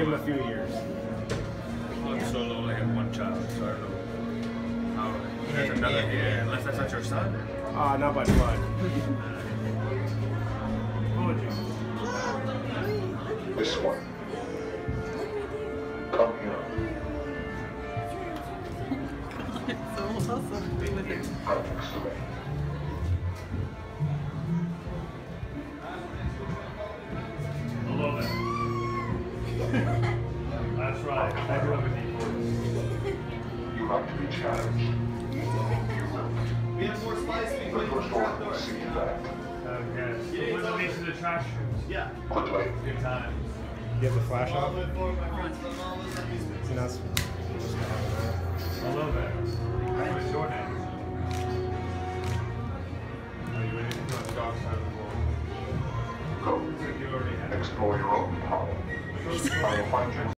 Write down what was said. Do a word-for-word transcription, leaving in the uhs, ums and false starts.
him a few years. I'm so lonely, I have one child, so I don't know how. There's Yeah, another, yeah, yeah, unless that's not your son. Ah, uh, not by blood. This one. Come here. So awesome. Right next to me. I love it. That's right. I grew up with D You like to be challenged. You will. We have more spice. We The put first the order trap will door. see that. Okay. So what's the nature of the trash chutes? Yeah. Quickly. Good times. You have the flash All on? the for my friends from all those amusements. You're not supposed to have that. I love that. What is your name? Are you ready to go on the dark side of the world? Go. You already have. Explore your own power. I will find you.